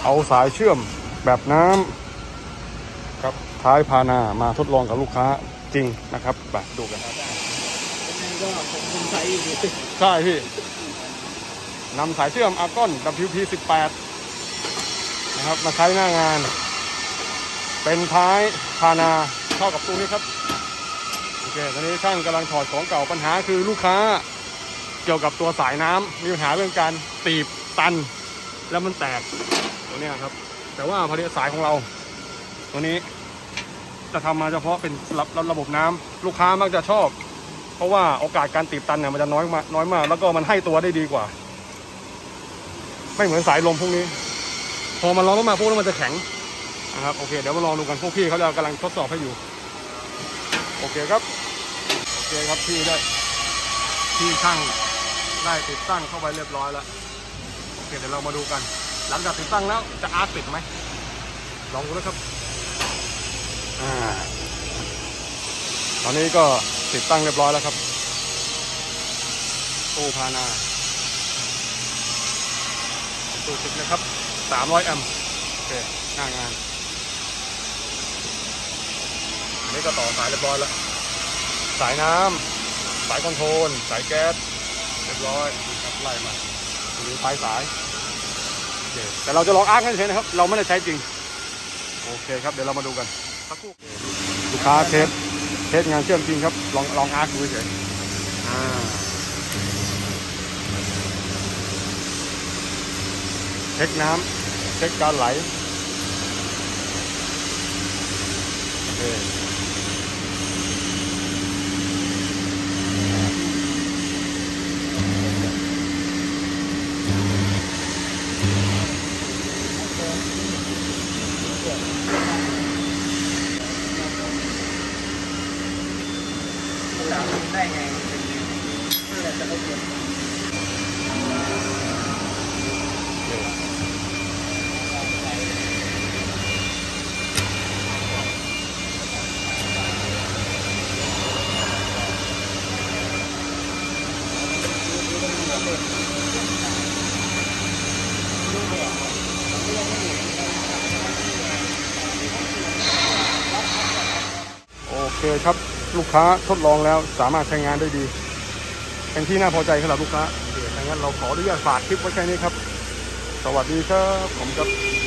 เอาสายเชื่อมแบบน้ำครับท้ายพานามาทดลองกับลูกค้าจริงนะครับไปดูกันก็ผมใช้อยู่ใช่พี่นำสายเชื่อมอาร์กอน WP18 นะครับมาใช้หน้างานเป็นท้ายพานาเข้ากับตู้นี้ครับโอเคตอนนี้ช่างกำลังถอดของเก่าปัญหาคือลูกค้าเกี่ยวกับตัวสายน้ำมีปัญหาเรื่องการตีบตันแล้วมันแตกตัวนี้ครับแต่ว่าพอดีสายของเราตัวนี้จะทำมาเฉพาะเป็นระบบน้ำลูกค้ามักจะชอบเพราะว่าโอกาสการตีบตันเนี่ยมันจะน้อยมากแล้วก็มันให้ตัวได้ดีกว่าไม่เหมือนสายลมพวกนี้พอมันร้อนมากๆพวกนั้นมันจะแข็งนะครับโอเคเดี๋ยวมาลองดูกันพวกพี่เขากำลังทดสอบให้อยู่โอเคครับพี่ช่างได้ติดตั้งเข้าไปเรียบร้อยแล้วโอเคเดี๋ยวเรามาดูกันหลังจากติดตั้งแล้วจะอาร์ตติดไหมลองดูนะครับตอนนี้ก็ติดตั้งเรียบร้อยแล้วครับตู้พานาตู้ติดนะครับ300 แอมป์โอเคหน้างานนี่ก็ต่อสายเรียบร้อยแล้วสายน้ำสายคอนโทรลสายแก๊สเรียบร้อยครับไล่มาถึงปลายสายโอเคแต่เราจะลองอาร์คให้เฉยนะครับเราไม่ได้ใช้จริงโอเคครับเดี๋ยวเรามาดูกันสักครู่ลูกค้าเทสงานเชื่อมจริงครับลองอาร์คดูเฉยเช็คน้ำเช็คการไหลโอเคได้ไงเพื่อจะได้เปลี่ยนโอเคครับลูกค้าทดลองแล้วสามารถใช้งานได้ดีเป็นที่น่าพอใจสำหรับลูกค้าดังนั้นเราขออนุญาตฝากคลิปไว้แค่นี้ครับสวัสดีครับผมครับ